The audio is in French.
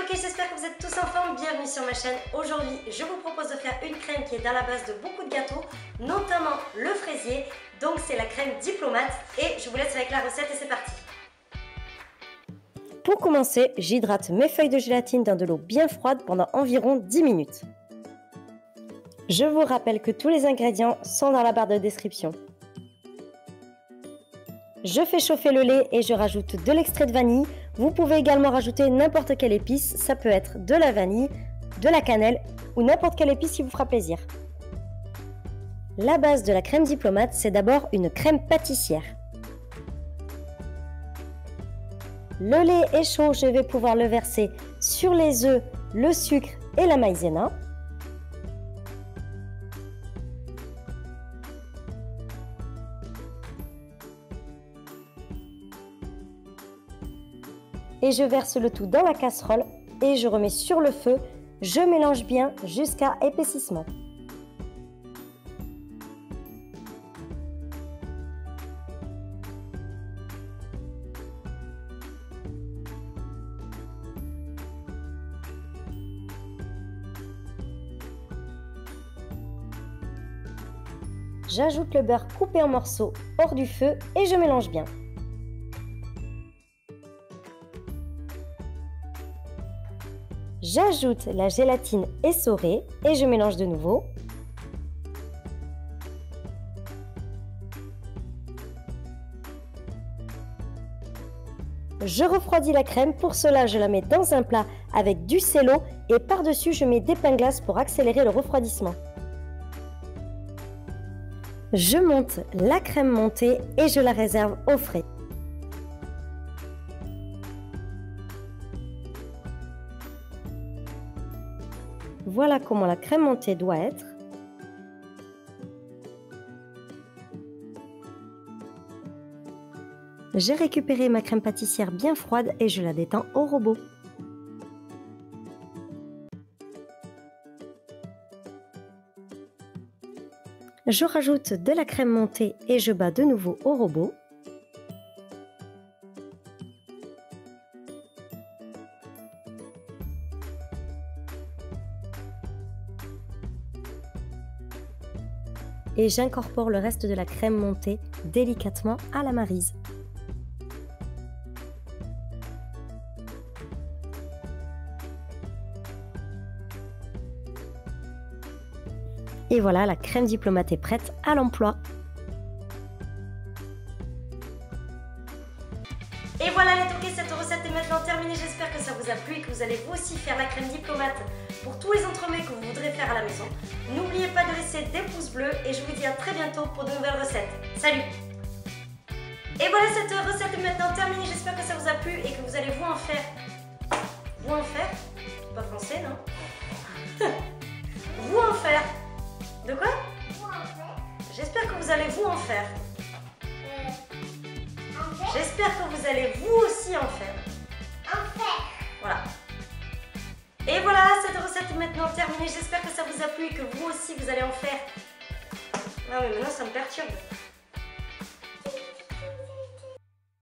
ok, j'espère que vous êtes tous en forme, bienvenue sur ma chaîne. Aujourd'hui, je vous propose de faire une crème qui est à la base de beaucoup de gâteaux, notamment le fraisier. Donc c'est la crème diplomate et je vous laisse avec la recette et c'est parti. Pour commencer, j'hydrate mes feuilles de gélatine dans de l'eau bien froide pendant environ 10 minutes. Je vous rappelle que tous les ingrédients sont dans la barre de description. Je fais chauffer le lait et je rajoute de l'extrait de vanille. Vous pouvez également rajouter n'importe quelle épice, ça peut être de la vanille, de la cannelle ou n'importe quelle épice qui vous fera plaisir. La base de la crème diplomate, c'est d'abord une crème pâtissière. Le lait est chaud, je vais pouvoir le verser sur les œufs, le sucre et la maïzena. Et je verse le tout dans la casserole et je remets sur le feu. Je mélange bien jusqu'à épaississement. J'ajoute le beurre coupé en morceaux hors du feu et je mélange bien. J'ajoute la gélatine essorée et je mélange de nouveau. Je refroidis la crème, pour cela je la mets dans un plat avec du sello et par-dessus je mets des pains glaces pour accélérer le refroidissement. Je monte la crème montée et je la réserve au frais. Voilà comment la crème montée doit être. J'ai récupéré ma crème pâtissière bien froide et je la détends au robot. Je rajoute de la crème montée et je bats de nouveau au robot. Et j'incorpore le reste de la crème montée délicatement à la maryse. Et voilà, la crème diplomate est prête à l'emploi. Et voilà les toqués, cette recette est maintenant terminée. J'espère que ça vous a plu et que vous allez vous aussi faire la crème diplomate pour tous les entremets que vous voudrez faire à la maison. N'oubliez pas de laisser des pouces bleus et je vous dis à très bientôt pour de nouvelles recettes. Salut! Et voilà, cette recette est maintenant terminée. J'espère que ça vous a plu et que vous allez vous en faire. Vous en faire? C'est pas français, non? Vous en faire. De quoi? J'espère que vous allez vous en faire. J'espère que vous allez vous aussi en faire. Voilà. Et voilà, cette recette est maintenant terminée. J'espère que ça vous a plu et que vous aussi vous allez en faire. Non mais maintenant ça me perturbe.